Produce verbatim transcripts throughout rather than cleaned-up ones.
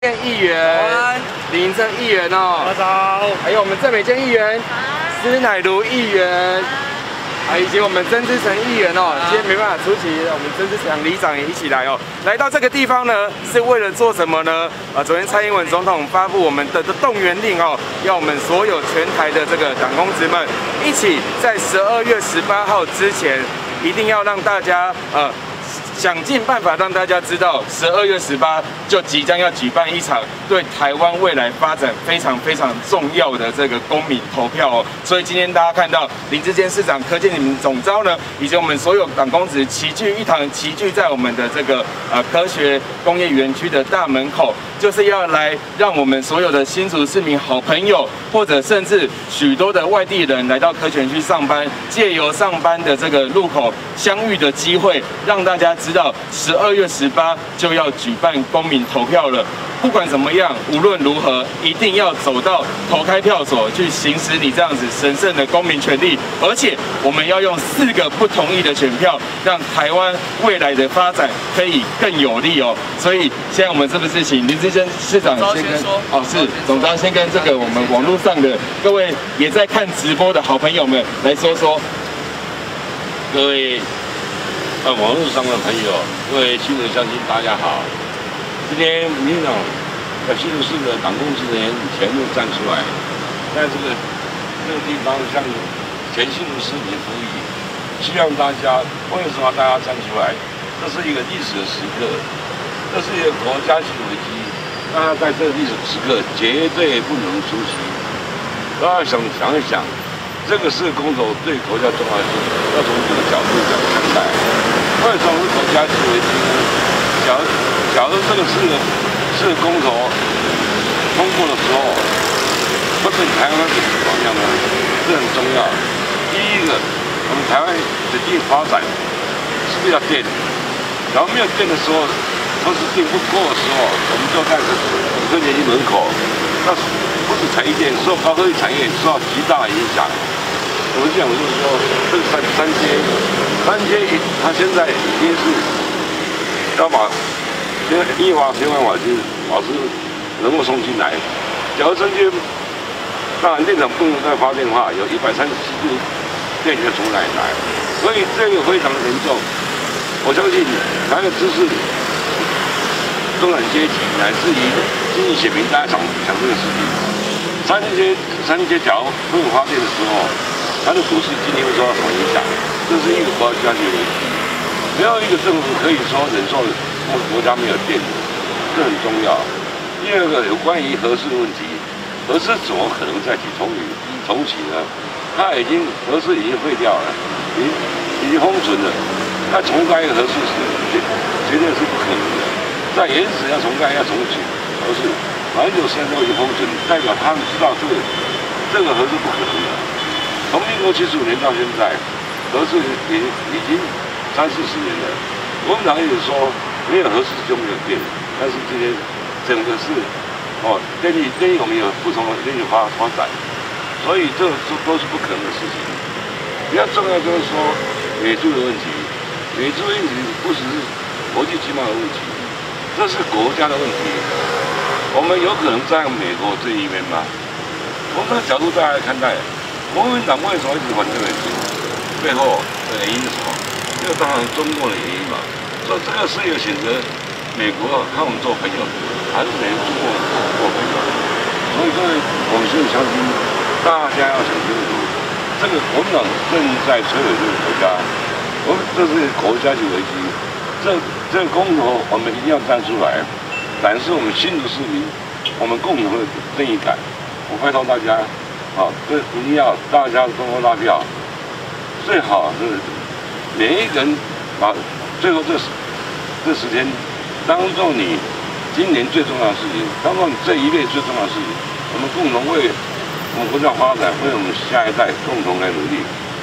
议员林正议员哦， 早， 还有我们郑美娟议员、施乃如议员，啊，以及我们曾之成议员哦，今天没办法出席，我们曾之成里长也一起来哦。来到这个地方呢，是为了做什么呢？啊，昨天蔡英文总统发布我们的的动员令哦，要我们所有全台的这个党公职们一起在十二月十八号之前，一定要让大家呃。 想尽办法让大家知道，十二月十八就即将要举办一场对台湾未来发展非常非常重要的这个公民投票哦。所以今天大家看到林智坚市长、柯建铭总召呢，以及我们所有党公职齐聚一堂，齐聚在我们的这个呃科学工业园区的大门口，就是要来让我们所有的新竹市民好朋友，或者甚至许多的外地人来到科学园区上班，借由上班的这个路口相遇的机会，让大家。 知道十二月十八就要举办公民投票了，不管怎么样，无论如何，一定要走到投开票所去行使你这样子神圣的公民权利，而且我们要用四个不同意的选票，让台湾未来的发展可以更有利哦。所以现在我们是不是请林智坚市长先跟哦是总召先跟这个我们网络上的各位也在看直播的好朋友们来说说， 各位。 呃，网络上的朋友，各位新竹乡亲，大家好。今天民进党在新竹市的党公职人员全部站出来，在这个这个地方向全新竹市民呼吁，希望大家为什么大家站出来？这是一个历史的时刻，这是一个国家级危机，大家在这个历史时刻绝对不能出席。大家想想一想，这个是公投对国家重要性，要从这个角度来看待。 为什么是国家级危机呢？假如假如这个是是公投通过的时候，会对台湾的情况下呢，这很重要。第一个，我们台湾的经济发展是不是要电？然后没有电的时候，或是电不够的时候，我们就在这科学园区门口，那不止台积电，受高科技产业受到极大的影响。 我们讲就是说，这个三三阶，三阶一，它现在已经是要把因为一瓦、千万瓦就是瓦斯能够送进来。假如三阶，当然电厂不能再发电的话，有一百三十七度电源从哪里来？所以这个非常严重。我相信台湾的知识、中产阶级乃至于经济选民，大家想想这个事情。三阶三阶假如没有发电的时候。 它的股市今天会受到什么影响？这是一个国家级危机，没有一个政府可以说忍受国国家没有电，这很重要。第二个有关于核四的问题，核四怎么可能再起重启重启呢？它已经核四已经废掉了，已经已经封存了，它重盖一个核四是绝绝对是不可能的。在原始要重盖要重启核四，很久时间都已经封存，代表他们知道这个这个核是不可能的。 从民国七十五年到现在，核四已已经三四十年了。国民党一直说没有核四就没有电，但是今天整个是哦，电力电力我们有不同的电力发发展，所以这都都是不可能的事情。比较重要就是说美猪的问题，美猪问题不只是国际经贸的问题，这是国家的问题。我们有可能站美国这一边吗？从这个角度大家来看待。 国民党为什么一直反对美国？背后的原因是什么？这个当然中共的原因嘛。所以这个是有选择美国和我们做朋友，还是选择中国做朋友？所以各位，我们所有乡亲，大家要想清楚，这个国民党正在摧毁这个国家，我们这是国家级危机。这这个公投，我们一定要站出来，展示我们新竹市民我们共同的正义感。我拜托大家。 好，这一定要大家通过拉票，最好是每一个人把最后这这十天当做你今年最重要的事情，当做你这一辈最重要的事情，我们共同为我们国家发展，为我们下一代共同来努力。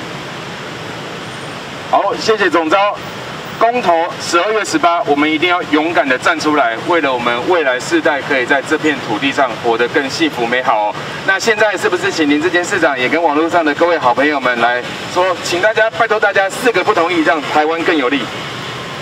好，谢谢总召。公投十二月十八，我们一定要勇敢的站出来，为了我们未来世代可以在这片土地上活得更幸福美好哦。那现在是不是请林智坚市长也跟网络上的各位好朋友们来说，请大家拜托大家四个不同意，让台湾更有利。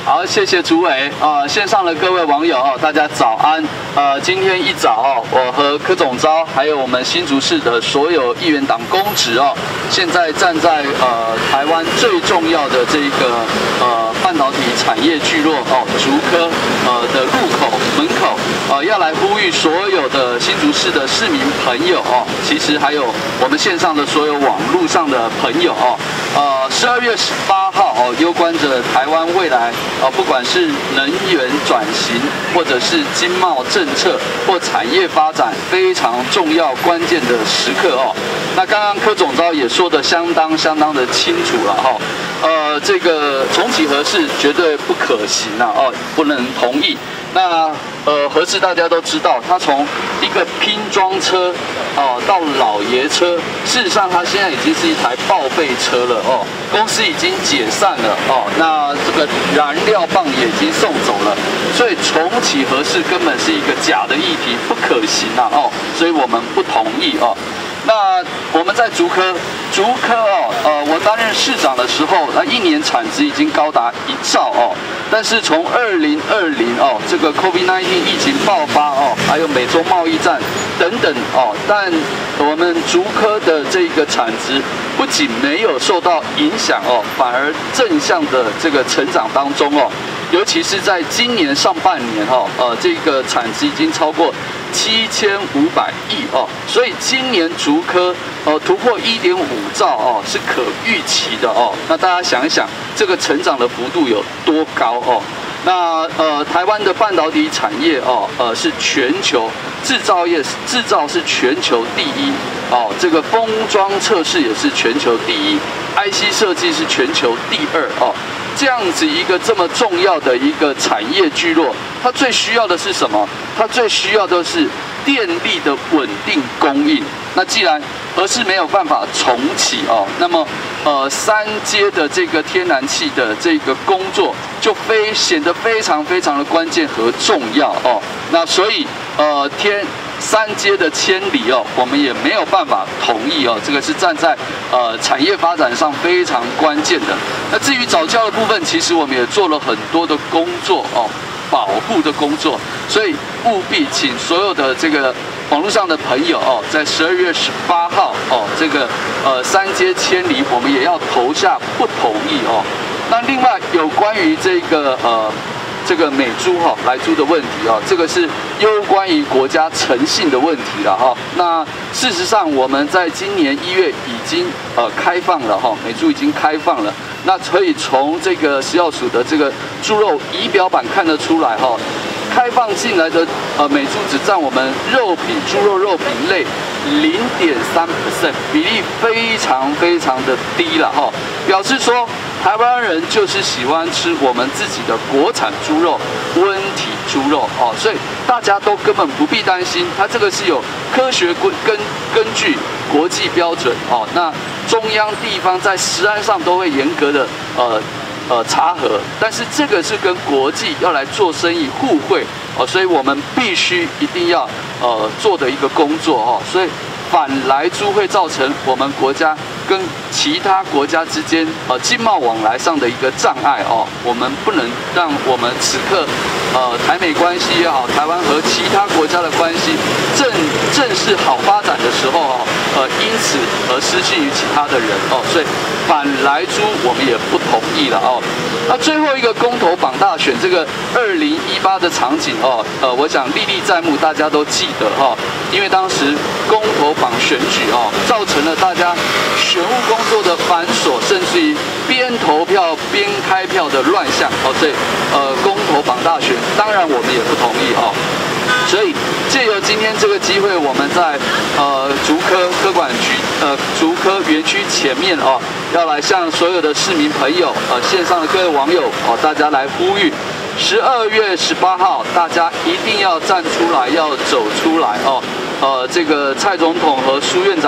好，谢谢主委啊、呃，线上的各位网友哦，大家早安。呃，今天一早哦，我和柯总召还有我们新竹市的所有议员党公职哦，现在站在呃台湾最重要的这个呃半导体产业聚落哦，竹科呃的入口门口，呃要来呼吁所有的新竹市的市民朋友哦，其实还有我们线上的所有网络上的朋友哦，呃十二月十八号哦，攸关着台湾未来。呃，不管是能源转型，或者是经贸政策或产业发展，非常重要关键的时刻哦。那刚刚柯总召也说得相当相当的清楚了哈、哦。呃，这个重启核四绝对不可行啊哦，不能同意。那呃，核四大家都知道，它从一个拼装车哦到老爷车，事实上它现在已经是一台报废车了哦。公司已经解散了哦，那这个燃料棒也已经送走了，所以重启核四根本是一个假的议题，不可行啊哦，所以我们不同意哦。那我们在竹科，竹科哦，呃，我担任市长的时候，那一年产值已经高达一兆哦。但是从二零二零哦，这个 COVID 十九 疫情爆发哦，还有美洲贸易战等等哦，但我们竹科的这个产值不仅没有受到影响哦，反而正向的这个成长当中哦。尤其是在今年上半年哈、哦，呃，这个产值已经超过七千五百亿哦，所以今年竹科呃突破一点五兆哦，是可预期的哦。那大家想一想，这个成长的幅度有多高哦？那呃，台湾的半导体产业哦，呃，是全球制造业制造是全球第一哦，这个封装测试也是全球第一 ，I C 设计是全球第二哦。这样子一个这么重要的一个产业聚落，它最需要的是什么？它最需要的是电力的稳定供应。那既然核四没有办法重启哦，那么呃三阶的这个天然气的这个工作就非显得非常非常的关键和重要哦。那所以呃天。三阶的迁离哦，我们也没有办法同意哦。这个是站在呃产业发展上非常关键的。那至于早教的部分，其实我们也做了很多的工作哦，保护的工作。所以务必请所有的这个网络上的朋友哦，在十二月十八号哦，这个呃三阶迁离，我们也要投下不同意哦。那另外有关于这个呃。这个美猪哈来猪的问题啊，这个是攸关于国家诚信的问题了哈。那事实上，我们在今年一月已经呃开放了哈，美猪已经开放了。那可以从这个食药署的这个猪肉仪表板看得出来哈，开放进来的呃美猪只占我们肉品猪肉肉品类零点三 percent， 比例非常非常的低了哈，表示说。台湾人就是喜欢吃我们自己的国产猪肉，温体猪肉哦，所以大家都根本不必担心，它这个是有科学根根根据国际标准哦。那中央地方在食安上都会严格的呃呃查核，但是这个是跟国际要来做生意互惠哦，所以我们必须一定要呃做的一个工作哦，所以反来猪会造成我们国家。跟其他国家之间呃经贸往来上的一个障碍哦，我们不能让我们此刻呃台美关系也好，台湾和其他国家的关系正正是好发展的时候哦，呃因此而失信于其他的人哦，所以反来猪我们也不同意了哦。那最后一个公投榜大选这个二零一八的场景哦，呃我想历历在目，大家都记得哈、哦，因为当时公投榜选举哦，造成了大家。选务工作的繁琐，甚至于边投票边开票的乱象哦，所以呃公投榜大选，当然我们也不同意哦。所以借由今天这个机会，我们在呃竹科科管区呃竹科园区前面哦，要来向所有的市民朋友呃线上的各位网友哦，大家来呼吁，十二月十八号大家一定要站出来，要走出来哦。呃，这个蔡总统和苏院长。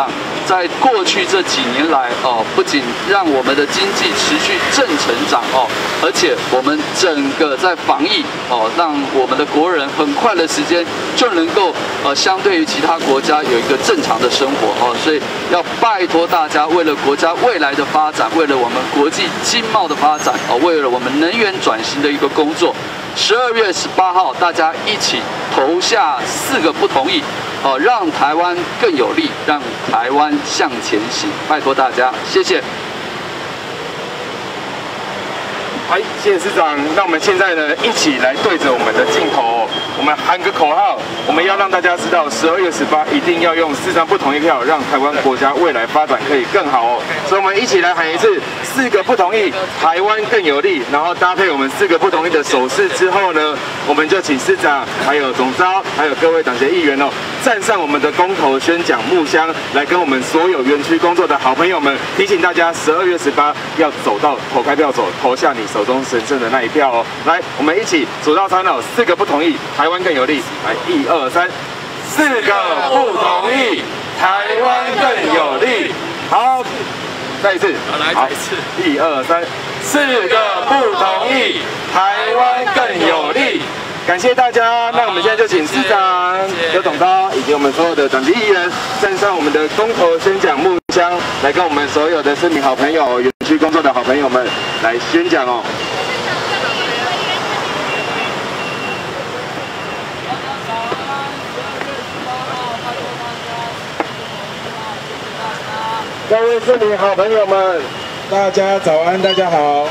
在过去这几年来哦，不仅让我们的经济持续正成长哦，而且我们整个在防疫哦，让我们的国人很快的时间就能够呃，相对于其他国家有一个正常的生活哦，所以要拜托大家，为了国家未来的发展，为了我们国际经贸的发展哦，为了我们能源转型的一个工作，十二月十八号大家一起投下四个不同意。哦，让台湾更有力，让台湾向前行，拜托大家，谢谢。 好，谢谢市长。那我们现在呢，一起来对着我们的镜头，我们喊个口号，我们要让大家知道，十二月十八一定要用四张不同意票，让台湾国家未来发展可以更好哦。所以我们一起来喊一次，四个不同意，台湾更有利。然后搭配我们四个不同意的手势之后呢，我们就请市长、还有总召、还有各位党协议员哦，站上我们的公投宣讲木箱，来跟我们所有园区工作的好朋友们提醒大家，十二月十八要走到投开票所，投下你手中神圣的那一票哦。来，我们一起数到三哦，四个不同意，台湾更有利。来，一二三，四个不同意，台湾更有利。好，再一次， 来再一次， 一二三，四个不同意，台湾更有利。感谢大家，那我们现在就请市长、邱总召以及我们所有的党籍议员站上我们的公投宣讲木箱，来跟我们所有的市民好朋友、园区工作的好朋友们来宣讲哦。各位市民好朋友们，大家早安，大家好。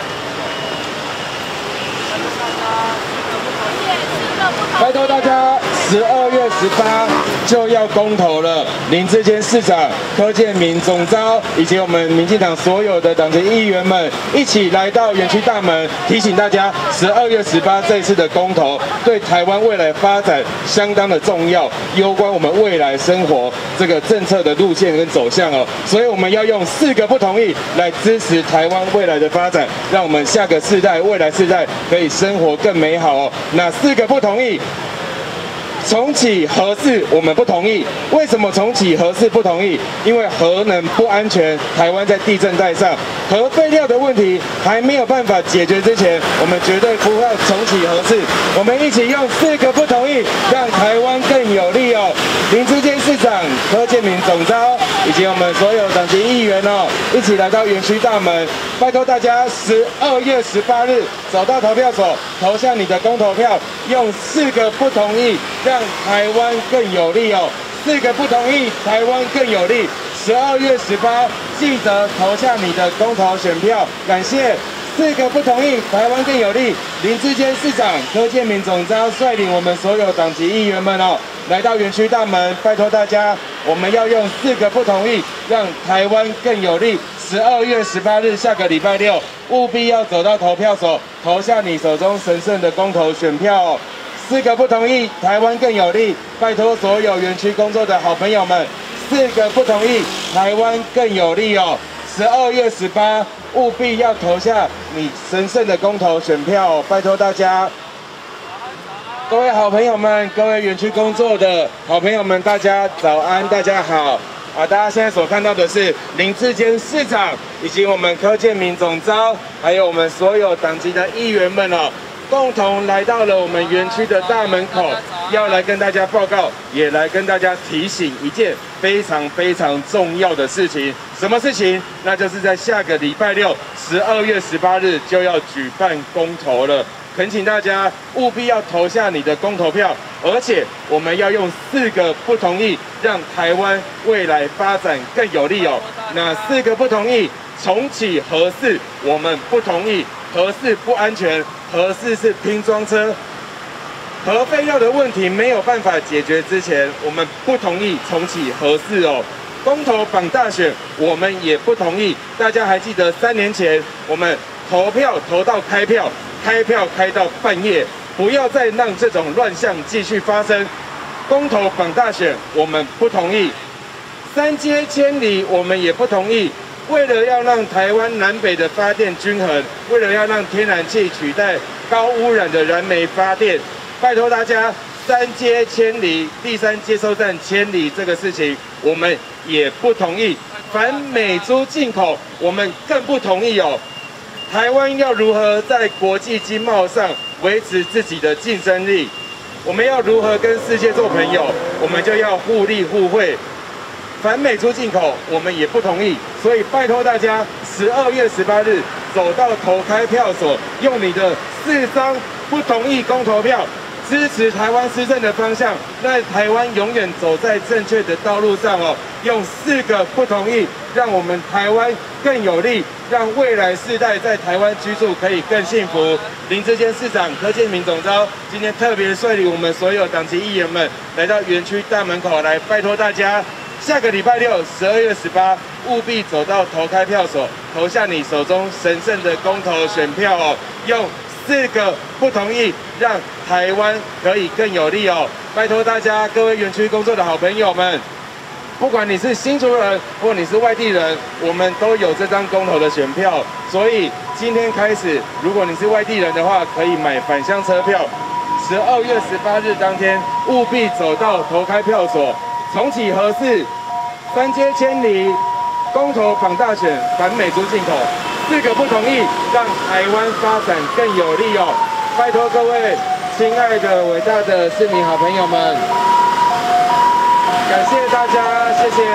拜托大家，十二月十八就要公投了。林智坚市长、柯建铭总召以及我们民进党所有的党籍议员们，一起来到园区大门，提醒大家，十二月十八这一次的公投对台湾未来发展相当的重要，攸关我们未来生活这个政策的路线跟走向哦。所以我们要用四个不同意来支持台湾未来的发展，让我们下个世代、未来世代可以生活更美好哦。那四个不同意。重启核四，我们不同意。为什么重启核四不同意？因为核能不安全，台湾在地震带上，核废料的问题还没有办法解决之前，我们绝对不会重启核四。我们一起用四个不同意，让台湾更有利哦。林智坚市长、柯建铭总召以及我们所有党籍议员哦，一起来到园区大门，拜托大家十二月十八日走到投票所，投下你的公投票，用四个不同意。让台湾更有利哦！四个不同意，台湾更有利。十二月十八，记得投下你的公投选票。感谢。四个不同意，台湾更有利。林智坚市长、柯建铭总召率领我们所有党籍议员们哦，来到园区大门，拜托大家，我们要用四个不同意，让台湾更有利。十二月十八日，下个礼拜六，务必要走到投票所，投下你手中神圣的公投选票哦。四个不同意，台湾更有利。拜托所有园区工作的好朋友们，四个不同意，台湾更有利哦。十二月十八，务必要投下你神圣的公投选票哦，拜托大家。各位好朋友们，各位园区工作的好朋友们，大家早安，大家好。啊，大家现在所看到的是林智坚市长以及我们柯建铭总召，还有我们所有党籍的议员们哦。共同来到了我们园区的大门口，要来跟大家报告，也来跟大家提醒一件非常非常重要的事情。什么事情？那就是在下个礼拜六，十二月十八日就要举办公投了。恳请大家务必要投下你的公投票，而且我们要用四个不同意，让台湾未来发展更有利哦。那四个不同意，重启核四，我们不同意。核四不安全，核四是拼装车，核废料的问题没有办法解决之前，我们不同意重启核四哦。公投绑大选，我们也不同意。大家还记得三年前我们投票投到开票，开票开到半夜，不要再让这种乱象继续发生。公投绑大选，我们不同意。三接千里，我们也不同意。为了要让台湾南北的发电均衡，为了要让天然气取代高污染的燃煤发电，拜托大家三接千里，第三接收站千里这个事情，我们也不同意。 反美猪进口，我们更不同意哦。台湾要如何在国际经贸上维持自己的竞争力？我们要如何跟世界做朋友？我们就要互利互惠。反美猪进口，我们也不同意，所以拜托大家，十二月十八日走到投开票所，用你的四张不同意公投票，支持台湾施政的方向，让台湾永远走在正确的道路上哦。用四个不同意，让我们台湾更有利，让未来世代在台湾居住可以更幸福。林智坚市长、柯建铭总召今天特别率领我们所有党籍议员们来到园区大门口来拜托大家。下个礼拜六，十二月十八，务必走到投开票所，投下你手中神圣的公投选票哦。用四个不同意，让台湾可以更有利哦。拜托大家，各位园区工作的好朋友们，不管你是新竹人或你是外地人，我们都有这张公投的选票。所以今天开始，如果你是外地人的话，可以买返乡车票。十二月十八日当天，务必走到投开票所。重启核四，三接千里，公投反大选，反美猪进口，四个不同意，让台湾发展更有利哦！拜托各位亲爱的、伟大的市民好朋友们，感谢大家，谢谢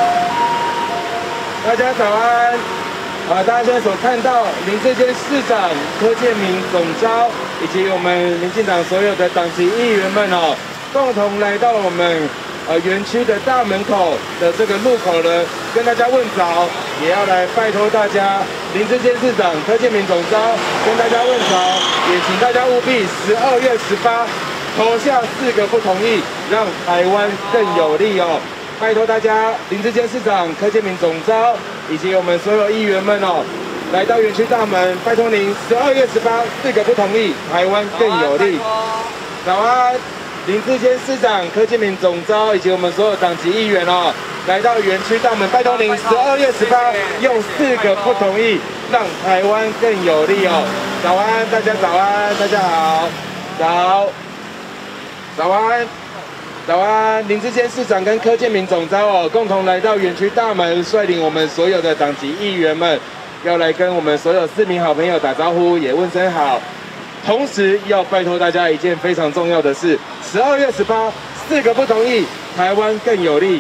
大家早安。啊，大家现在所看到林智坚市长、柯建铭总召以及我们民进党所有的党籍议员们哦，共同来到我们。呃，园区的大门口的这个路口呢，跟大家问早，也要来拜托大家，林智坚市长、柯建铭总召跟大家问早，也请大家务必十二月十八投下四个不同意，让台湾更有利哦。拜托大家，林智坚市长、柯建铭总召以及我们所有议员们哦，来到园区大门，拜托您十二月十八四个不同意，台湾更有利。早安。林智坚市长、柯建铭总召以及我们所有党籍议员哦，来到园区大门，拜托您十二月十八用四个不同意，让台湾更有利哦。早安，大家早安，大家好，早，早安，早安。林智坚市长跟柯建铭总召哦，共同来到园区大门，率领我们所有的党籍议员们，要来跟我们所有市民好朋友打招呼，也问声好。同时要拜托大家一件非常重要的事：十二月十八，四个不同意，台湾更有利。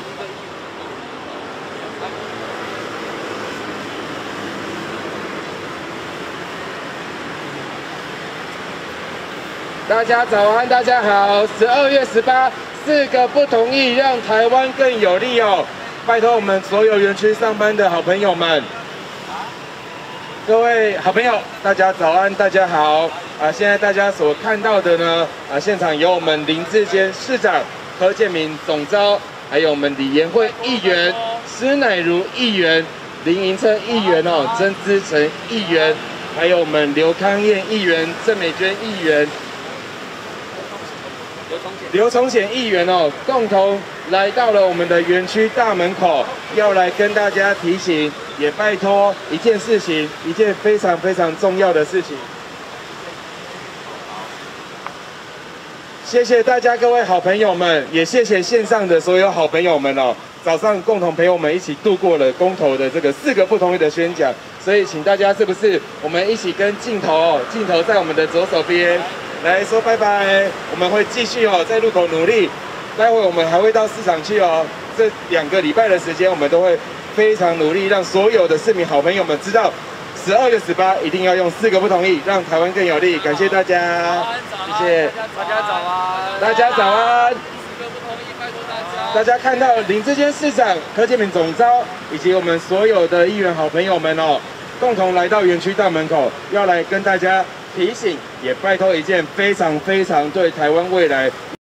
大家早安，大家好。十二月十八，四个不同意，让台湾更有利哦。拜托我们所有园区上班的好朋友们。各位好朋友，大家早安，大家好啊！现在大家所看到的呢，啊，现场有我们林智坚市长、柯建铭总召，还有我们李延慧议员、施乃如议员、林盈策议员哦、曾资成议员，还有我们刘康燕议员、郑美娟议员、刘崇显议员哦，共同来到了我们的园区大门口，要来跟大家提醒。也拜托一件事情，一件非常非常重要的事情。谢谢大家各位好朋友们，也谢谢线上的所有好朋友们哦，早上共同陪我们一起度过了公投的这个四个不同意的宣讲，所以请大家是不是我们一起跟镜头哦，镜头在我们的左手边来说拜拜，我们会继续哦在路口努力，待会我们还会到市场去哦，这两个礼拜的时间我们都会。非常努力，让所有的市民好朋友们知道，十二月十八一定要用四个不同意，让台湾更有利。感谢大家，谢谢大家早安， 大家早安。 四个不同意，拜托大家。 大家看到林智坚市长、柯建铭总召以及我们所有的议员好朋友们哦，共同来到园区大门口，要来跟大家提醒，也拜托一件非常非常对台湾未来。